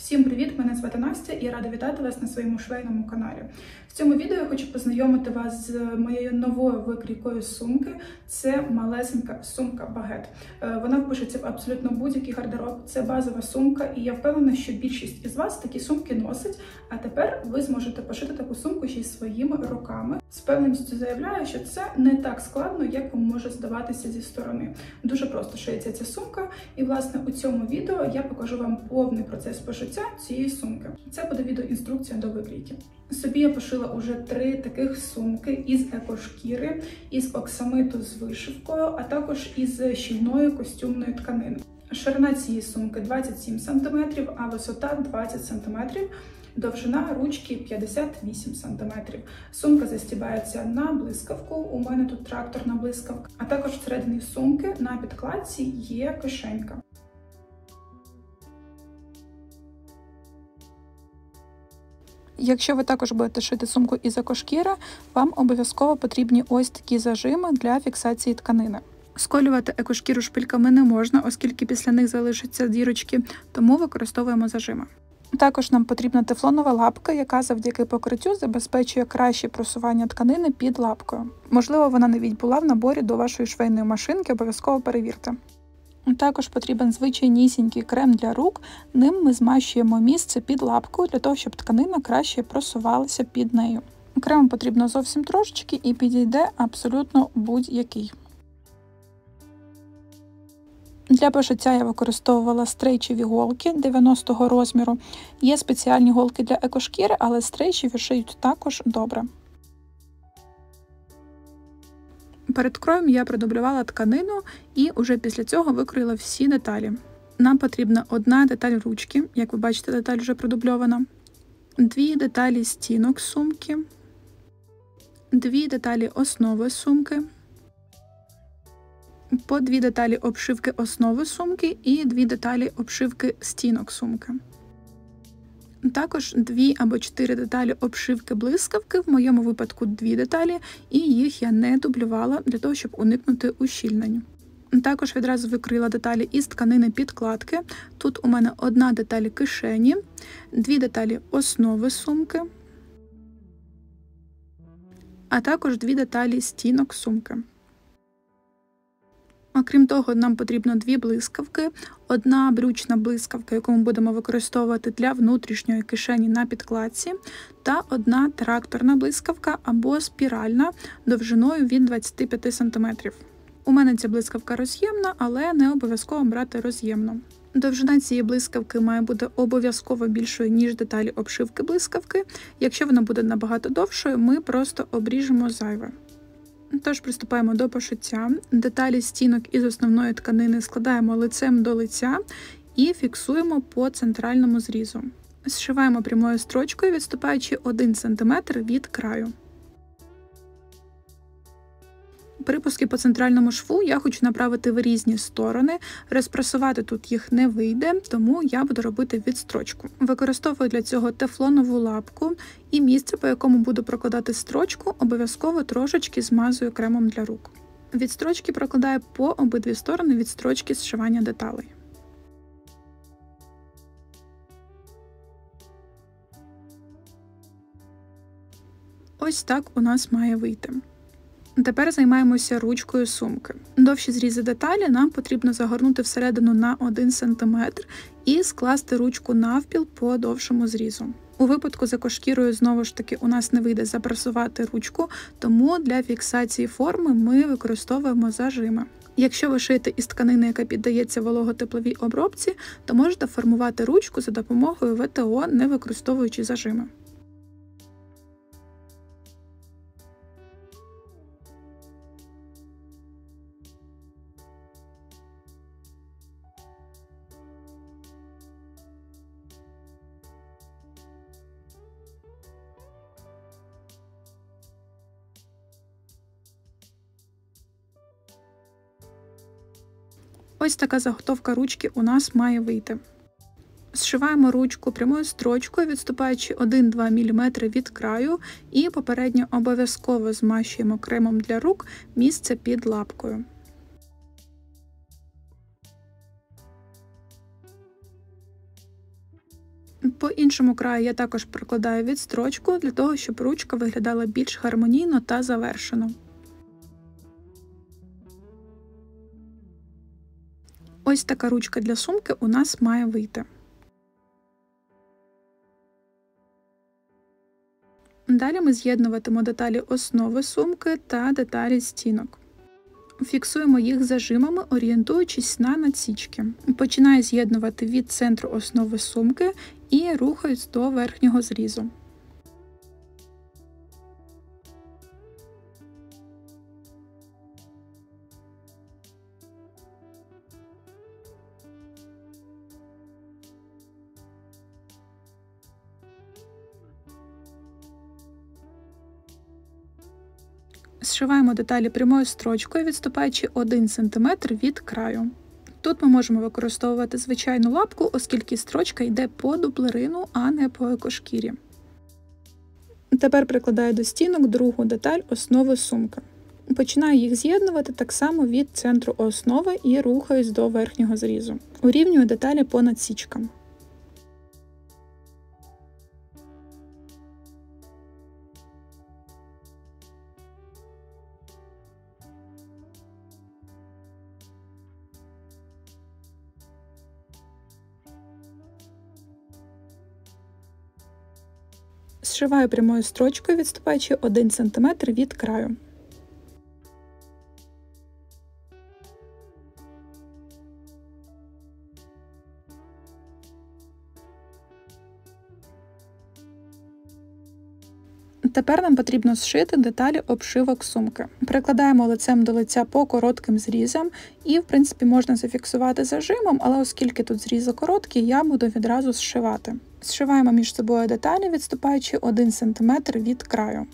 Всім привіт! Мене звати Настя і я рада вітати вас на своєму швейному каналі. В цьому відео я хочу познайомити вас з моєю новою викрійкою сумки. Це малесенька сумка-багет. Вона впишеться в абсолютно будь-який гардероб. Це базова сумка, і я впевнена, що більшість із вас такі сумки носить. А тепер ви зможете пошити таку сумку ще й своїми руками. З певністю заявляю, що це не так складно, як вам може здаватися зі сторони. Дуже просто шиється ця сумка, і власне у цьому відео я покажу вам повний процес пошиття цієї сумки. Це буде відеоінструкція до викрійки. Собі я пошила уже 3 таких сумки із екошкіри, із оксамиту з вишивкою, а також із щільної костюмної тканини. Ширина цієї сумки 27 см, а висота 20 см. Довжина ручки 58 см. Сумка застібається на блискавку, у мене тут тракторна блискавка, а також всередині сумки на підкладці є кишенька. Якщо ви також будете шити сумку із екошкіри, вам обов'язково потрібні ось такі зажими для фіксації тканини. Сколювати екошкіру шпильками не можна, оскільки після них залишаться дірочки, тому використовуємо зажими. Також нам потрібна тефлонова лапка, яка завдяки покриттю забезпечує краще просування тканини під лапкою. Можливо, вона навіть була в наборі до вашої швейної машинки, обов'язково перевірте. Також потрібен звичайнісінький крем для рук, ним ми змащуємо місце під лапкою, для того, щоб тканина краще просувалася під нею. Крему потрібно зовсім трошечки і підійде абсолютно будь-який. Для пошиття я використовувала стрейчеві голки 90-го розміру. Є спеціальні голки для екошкіри, але стрейчеві шиють також добре. Перед кроєм я продублювала тканину і уже після цього викроїла всі деталі. Нам потрібна одна деталь ручки, як ви бачите, деталь вже продубльована, 2 деталі стінок сумки, 2 деталі основи сумки, по 2 деталі обшивки основи сумки і 2 деталі обшивки стінок сумки. Також 2 або 4 деталі обшивки блискавки, в моєму випадку 2 деталі, і їх я не дублювала для того, щоб уникнути ущільнень. Також відразу викроїла деталі із тканини підкладки. Тут у мене 1 деталь кишені, 2 деталі основи сумки, а також 2 деталі стінок сумки. Окрім того, нам потрібно 2 блискавки, 1 брючна блискавка, яку ми будемо використовувати для внутрішньої кишені на підкладці, та 1 тракторна блискавка або спіральна довжиною від 25 см. У мене ця блискавка роз'ємна, але не обов'язково брати роз'ємну. Довжина цієї блискавки має бути обов'язково більшою, ніж деталі обшивки блискавки. Якщо вона буде набагато довшою, ми просто обріжемо зайве. Тож приступаємо до пошиття. Деталі стінок із основної тканини складаємо лицем до лиця і фіксуємо по центральному зрізу. Зшиваємо прямою строчкою, відступаючи 1 см від краю. Припуски по центральному шву я хочу направити в різні сторони. Розпресувати тут їх не вийде, тому я буду робити відстрочку. Використовую для цього тефлонову лапку і місце, по якому буду прокладати строчку, обов'язково трошечки змазую кремом для рук. Відстрочки прокладаю по обидві сторони від строчки зшивання деталей. Ось так у нас має вийти. Тепер займаємося ручкою сумки. Довші зрізи деталі нам потрібно загорнути всередину на 1 см і скласти ручку навпіл по довшому зрізу. У випадку з екошкірою, знову ж таки, у нас не вийде запресувати ручку, тому для фіксації форми ми використовуємо зажими. Якщо ви шиєте із тканини, яка піддається вологотепловій обробці, то можете формувати ручку за допомогою ВТО, не використовуючи зажими. Ось така заготовка ручки у нас має вийти. Зшиваємо ручку прямою строчкою, відступаючи 1-2 мм від краю, і попередньо обов'язково змащуємо кремом для рук місце під лапкою. По іншому краю я також прикладаю відстрочку для того, щоб ручка виглядала більш гармонійно та завершено. Ось така ручка для сумки у нас має вийти. Далі ми з'єднуватимемо деталі основи сумки та деталі стінок. Фіксуємо їх зажимами, орієнтуючись на насічки. Починаю з'єднувати від центру основи сумки і рухаюсь до верхнього зрізу. Зшиваємо деталі прямою строчкою, відступаючи 1 см від краю. Тут ми можемо використовувати звичайну лапку, оскільки строчка йде по дублерину, а не по екошкірі. Тепер прикладаю до стінок другу деталь основи сумки. Починаю їх з'єднувати так само від центру основи і рухаюсь до верхнього зрізу. Урівнюю деталі по насічкам. Зшиваю прямою строчкою, відступаючи 1 см від краю. Тепер нам потрібно зшити деталі обшивок сумки. Прикладаємо лицем до лиця по коротким зрізам і, в принципі, можна зафіксувати зажимом, але оскільки тут зрізи короткі, я буду відразу зшивати. Зшиваємо між собою деталі, відступаючи 1 см від краю.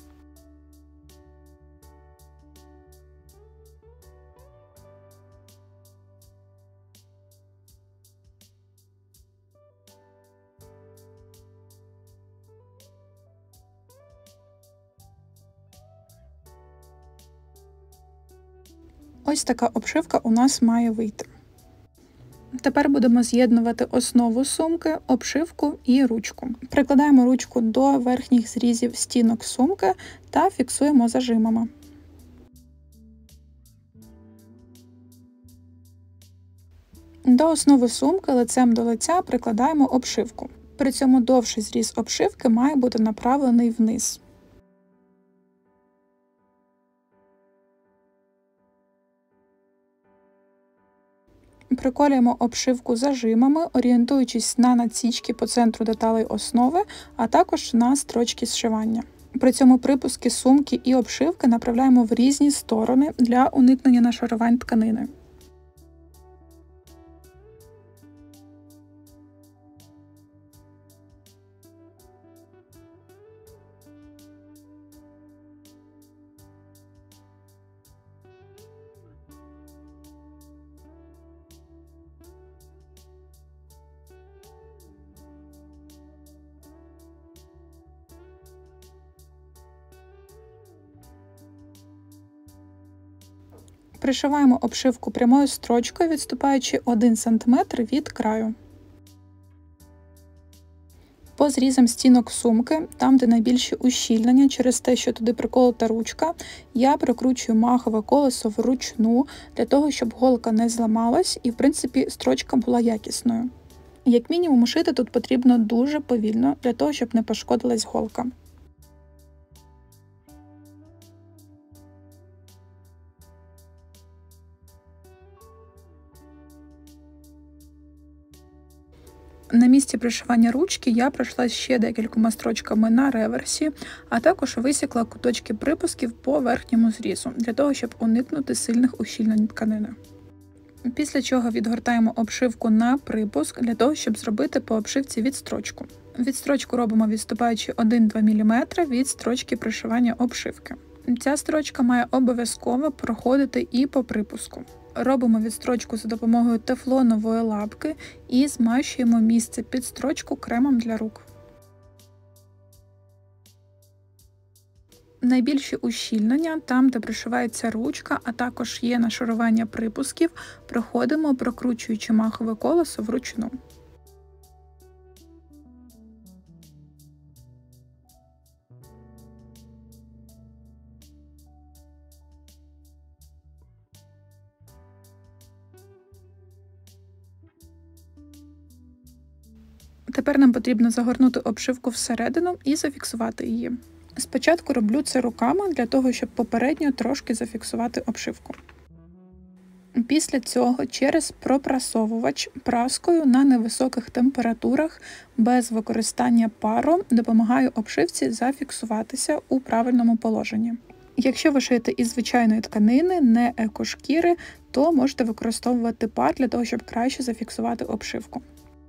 Ось така обшивка у нас має вийти. Тепер будемо з'єднувати основу сумки, обшивку і ручку. Прикладаємо ручку до верхніх зрізів стінок сумки та фіксуємо зажимами. До основи сумки лицем до лиця прикладаємо обшивку. При цьому довший зріз обшивки має бути направлений вниз. Приколюємо обшивку зажимами, орієнтуючись на насічки по центру деталей основи, а також на строчки зшивання. При цьому припуски сумки і обшивки направляємо в різні сторони для уникнення нашарувань тканини. Пришиваємо обшивку прямою строчкою, відступаючи 1 см від краю. По зрізам стінок сумки, там де найбільші ущільнення через те, що туди приколота ручка, я прикручую махове колесо вручну, для того, щоб голка не зламалась і, в принципі, строчка була якісною. Як мінімум, шити тут потрібно дуже повільно, для того, щоб не пошкодилась голка. На місці пришивання ручки я пройшла ще декількома строчками на реверсі, а також висікла куточки припусків по верхньому зрізу, для того, щоб уникнути сильних ущільнень тканини. Після чого відгортаємо обшивку на припуск, для того, щоб зробити по обшивці відстрочку. Відстрочку робимо відступаючи 1-2 мм від строчки пришивання обшивки. Ця строчка має обов'язково проходити і по припуску. Робимо відстрочку за допомогою тефлонової лапки і змащуємо місце під строчку кремом для рук. Найбільші ущільнення, там де пришивається ручка, а також є нашарування припусків, проходимо, прокручуючи махове колесо вручну. Тепер нам потрібно загорнути обшивку всередину і зафіксувати її. Спочатку роблю це руками для того, щоб попередньо трошки зафіксувати обшивку. Після цього через пропрасовувач праскою на невисоких температурах без використання пару допомагаю обшивці зафіксуватися у правильному положенні. Якщо ви шиєте із звичайної тканини, не екошкіри, то можете використовувати пар для того, щоб краще зафіксувати обшивку.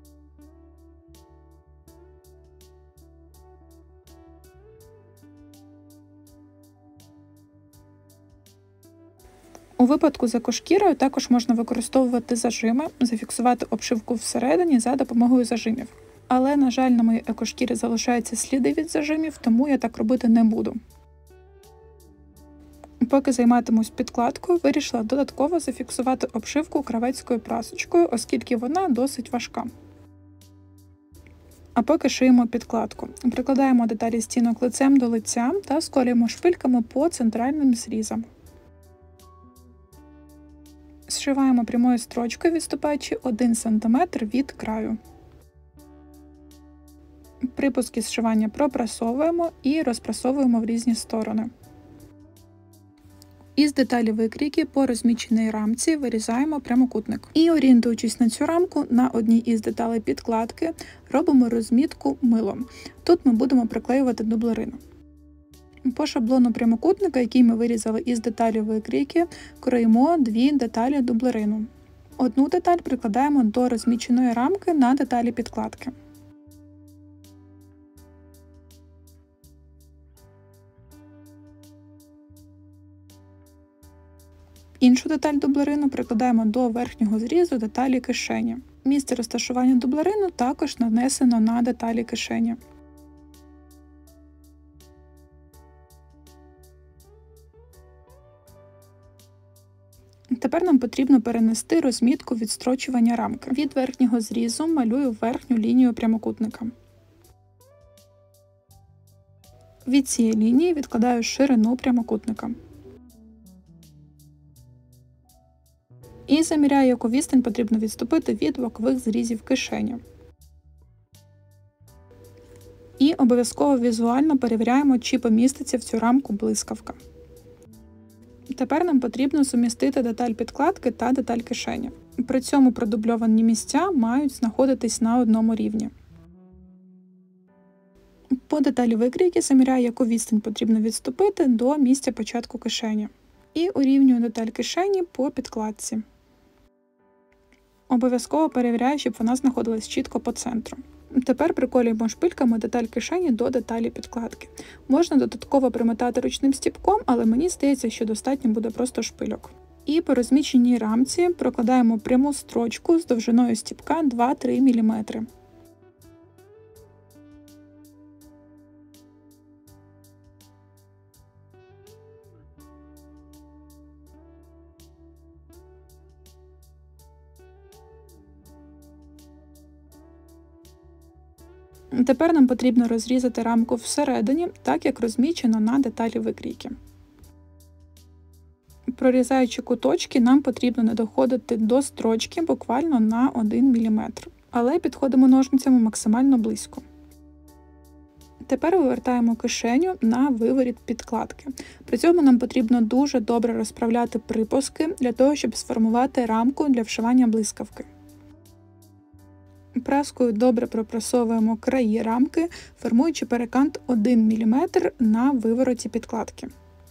У випадку з екошкірою також можна використовувати зажими, зафіксувати обшивку всередині за допомогою зажимів. Але, на жаль, на моїй екошкірі залишаються сліди від зажимів, тому я так робити не буду. Поки займатимусь підкладкою, вирішила додатково зафіксувати обшивку кравецькою прасочкою, оскільки вона досить важка. А поки шиємо підкладку. Прикладаємо деталі стінок лицем до лиця та сколюємо шпильками по центральним зрізам. Зшиваємо прямою строчкою, відступаючи 1 см від краю. Припуски зшивання пропрасовуємо і розпрасовуємо в різні сторони. Із деталі викрійки по розміченій рамці вирізаємо прямокутник. І, орієнтуючись на цю рамку, на одній із деталей підкладки робимо розмітку милом. Тут ми будемо приклеювати дублерину. По шаблону прямокутника, який ми вирізали із деталі викрійки, кроїмо 2 деталі дублерину. Одну деталь прикладаємо до розміченої рамки на деталі підкладки. Іншу деталь дублерину прикладаємо до верхнього зрізу деталі кишені. Місце розташування дублерину також нанесено на деталі кишені. Тепер нам потрібно перенести розмітку відстрочування рамки. Від верхнього зрізу малюю верхню лінію прямокутника. Від цієї лінії відкладаю ширину прямокутника. І заміряю, яку відстань потрібно відступити від бокових зрізів кишені. І обов'язково візуально перевіряємо, чи поміститься в цю рамку блискавка. Тепер нам потрібно сумістити деталь підкладки та деталь кишені. При цьому продубльовані місця мають знаходитись на одному рівні. По деталі викрійки заміряю, яку відстань потрібно відступити до місця початку кишені. І урівнюю деталь кишені по підкладці. Обов'язково перевіряю, щоб вона знаходилась чітко по центру. Тепер приколюємо шпильками деталь кишені до деталі підкладки. Можна додатково примотати ручним стіпком, але мені здається, що достатньо буде просто шпильок. І по розміченій рамці прокладаємо пряму строчку з довжиною стіпка 2-3 мм. Тепер нам потрібно розрізати рамку всередині, так як розмічено на деталі викрійки. Прорізаючи куточки, нам потрібно не доходити до строчки буквально на 1 мм, але підходимо ножницями максимально близько. Тепер вивертаємо кишеню на виворіт підкладки. При цьому нам потрібно дуже добре розправляти припуски для того, щоб сформувати рамку для вшивання блискавки. Праскою добре пропрасовуємо краї рамки, формуючи перекант 1 мм на вивороті підкладки.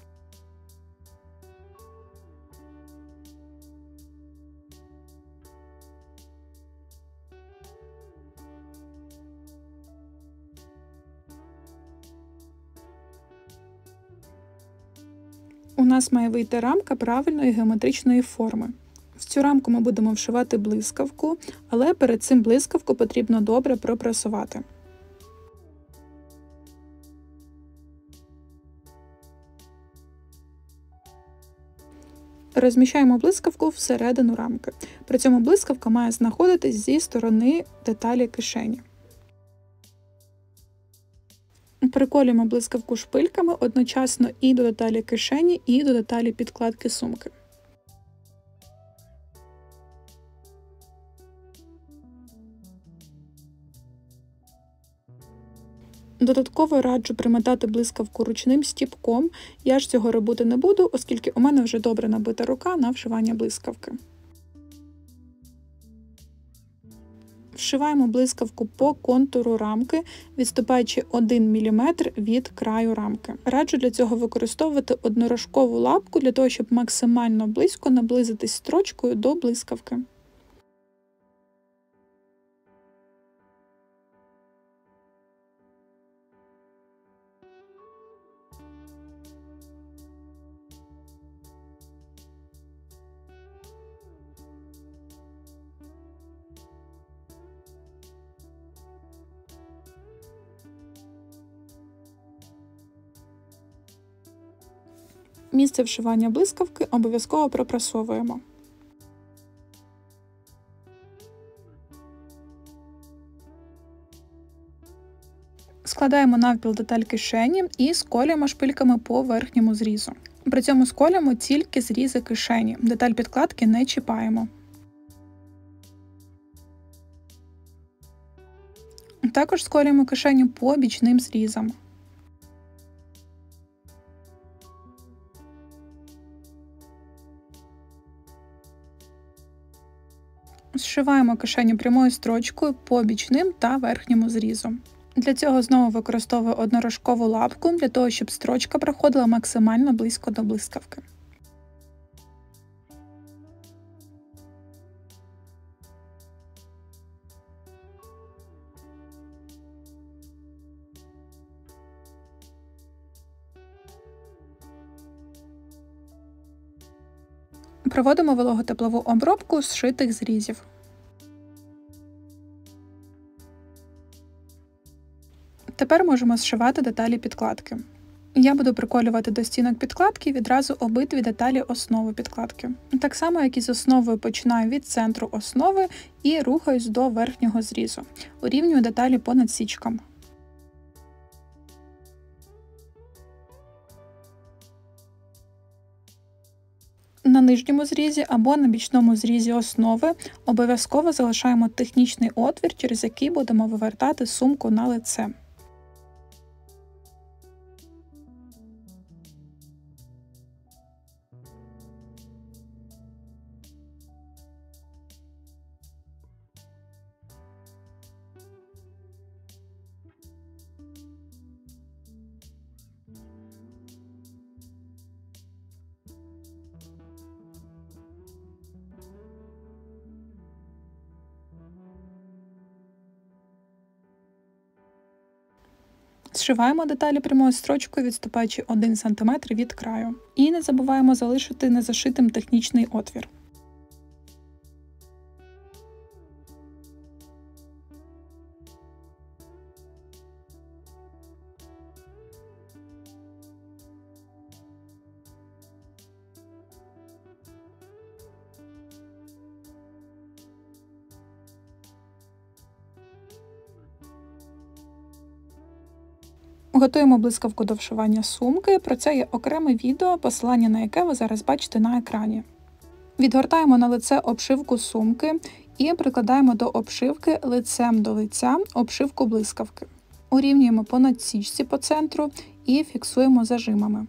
У нас має вийти рамка правильної геометричної форми. В цю рамку ми будемо вшивати блискавку, але перед цим блискавку потрібно добре пропрасувати. Розміщаємо блискавку всередину рамки. При цьому блискавка має знаходитись зі сторони деталі кишені. Приколюємо блискавку шпильками одночасно і до деталі кишені, і до деталі підкладки сумки. Додатково раджу примотати блискавку ручним стіпком. Я ж цього робити не буду, оскільки у мене вже добре набита рука на вшивання блискавки. Вшиваємо блискавку по контуру рамки, відступаючи 1 мм від краю рамки. Раджу для цього використовувати однорожкову лапку, для того, щоб максимально близько наблизитись строчкою до блискавки. Місце вшивання блискавки обов'язково пропрасовуємо. Складаємо навпіл деталь кишені і сколюємо шпильками по верхньому зрізу. При цьому сколюємо тільки зрізи кишені, деталь підкладки не чіпаємо. Також сколюємо кишеню по бічним зрізам. Зшиваємо кишеню прямою строчкою по бічним та верхньому зрізу. Для цього знову використовую однорожкову лапку, для того, щоб строчка проходила максимально близько до блискавки. Проводимо вологотеплову обробку зшитих зрізів. Тепер можемо зшивати деталі підкладки. Я буду приколювати до стінок підкладки відразу обидві деталі основи підкладки. Так само, як і з основою, починаю від центру основи і рухаюсь до верхнього зрізу. Урівнюю деталі по надсічкам. На нижньому зрізі або на бічному зрізі основи обов'язково залишаємо технічний отвір, через який будемо вивертати сумку на лице. Зшиваємо деталі прямою строчкою, відступаючи 1 см від краю. І не забуваємо залишити незашитим технічний отвір. Готуємо блискавку до вшивання сумки, про це є окреме відео, посилання на яке ви зараз бачите на екрані. Відгортаємо на лице обшивку сумки і прикладаємо до обшивки лицем до лиця обшивку блискавки. Урівнюємо по надсічці по центру і фіксуємо зажимами.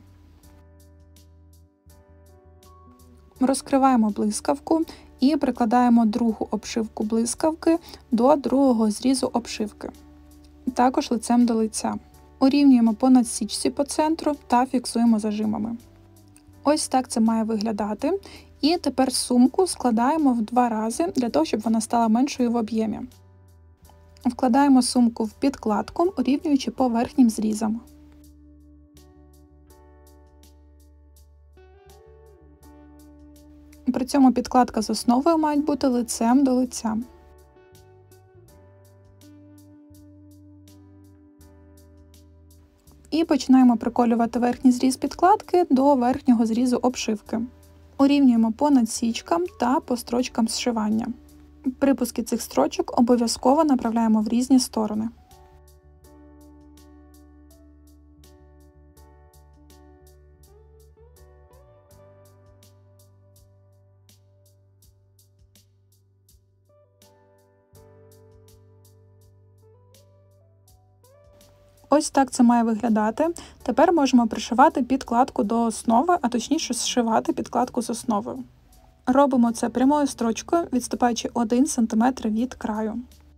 Розкриваємо блискавку і прикладаємо другу обшивку блискавки до другого зрізу обшивки. Також лицем до лиця. Урівнюємо по надсічці по центру та фіксуємо зажимами. Ось так це має виглядати. І тепер сумку складаємо в 2 рази, для того, щоб вона стала меншою в об'ємі. Вкладаємо сумку в підкладку, урівнюючи по верхнім зрізам. При цьому підкладка з основою мають бути лицем до лиця. І починаємо приколювати верхній зріз підкладки до верхнього зрізу обшивки. Урівнюємо по надсічкам та по строчкам зшивання. Припуски цих строчок обов'язково направляємо в різні сторони. Ось так це має виглядати. Тепер можемо пришивати підкладку до основи, а точніше зшивати підкладку з основою. Робимо це прямою строчкою, відступаючи 1 см від краю.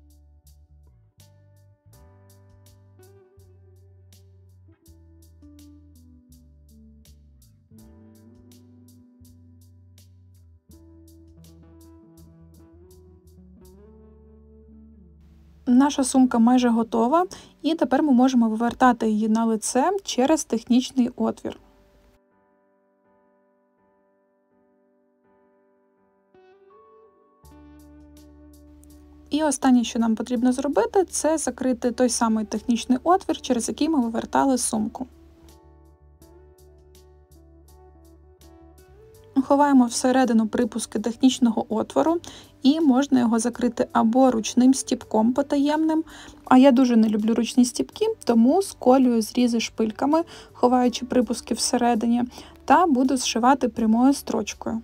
Наша сумка майже готова, і тепер ми можемо вивертати її на лице через технічний отвір. І останнє, що нам потрібно зробити, це закрити той самий технічний отвір, через який ми вивертали сумку. Ховаємо всередину припуски технічного отвору і можна його закрити або ручним стіпком потаємним, а я дуже не люблю ручні стіпки, тому сколюю зрізи шпильками, ховаючи припуски всередині, та буду зшивати прямою строчкою.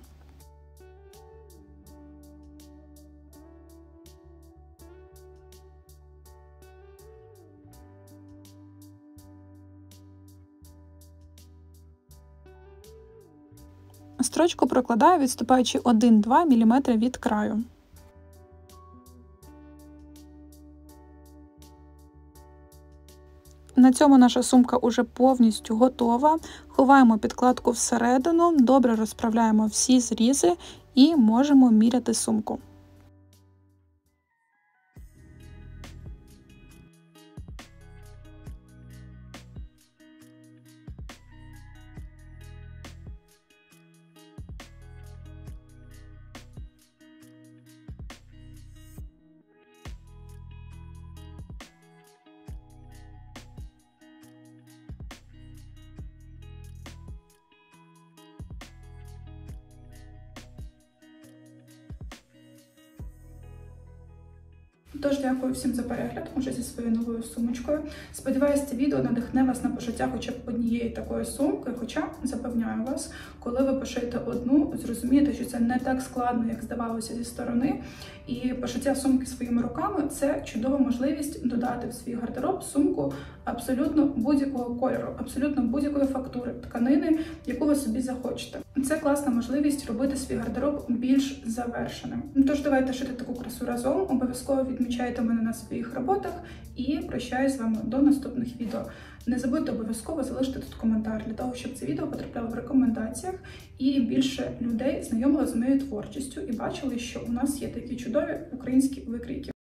Строчку прокладаю, відступаючи 1-2 мм від краю. На цьому наша сумка уже повністю готова. Ховаємо підкладку всередину, добре розправляємо всі зрізи і можемо міряти сумку. Тож, дякую всім за перегляд уже зі своєю новою сумочкою. Сподіваюся, це відео надихне вас на пошиття хоча б однієї такої сумки, хоча, запевняю вас, коли ви пошиєте одну, зрозумієте, що це не так складно, як здавалося зі сторони. І пошиття сумки своїми руками – це чудова можливість додати в свій гардероб сумку абсолютно будь-якого кольору, абсолютно будь-якої фактури, тканини, яку ви собі захочете. Це класна можливість робити свій гардероб більш завершеним. Тож давайте шити таку красу разом, обов'язково відмічайте мене на своїх роботах і прощаюсь з вами до наступних відео. Не забудьте обов'язково залишити тут коментар, для того, щоб це відео потрапляло в рекомендаціях і більше людей знайомило з моєю творчістю і бачили, що у нас є такі чудові українські викрійки.